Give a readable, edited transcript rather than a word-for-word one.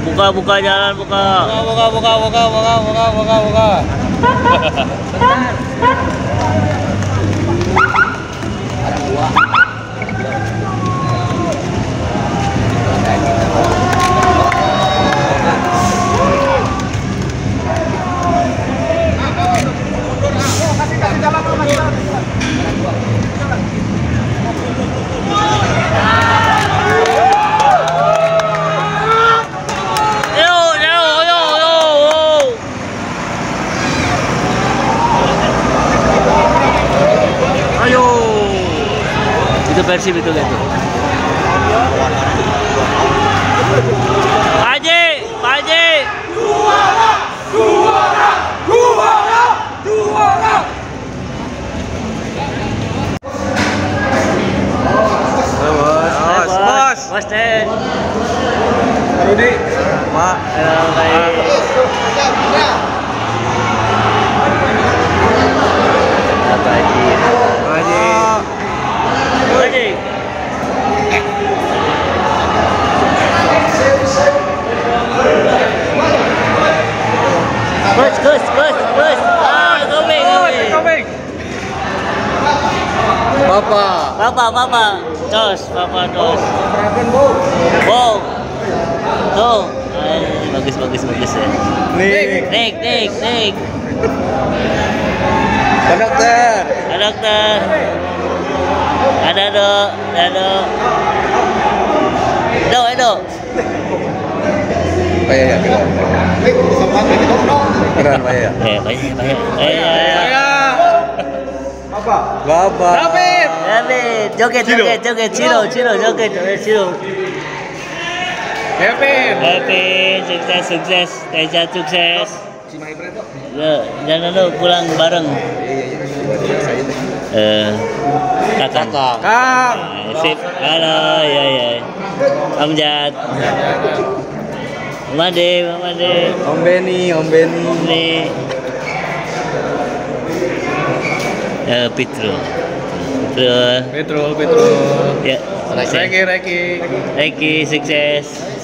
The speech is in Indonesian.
Buka jalan, buka. Buka. Itu Persib itu gitu. Pak Haji. Bos deh. Rudi. Mak. Gus. Komeng. Bapak. Dos. Wow. Tuh. Bagus ya. Nik. Dokter. Ada dok. Edo. Paya ya. Keren paya. Bapak. David. Joget. Ciro. Kevin, sukses. Teja sukses. Jangan lu pulang bareng. Kakak. Kang. Sip. Halo, ya. Amjad. Mama Ade. Om Beni. Ini. Petro. Petro. Ya. Reki. Reki sukses.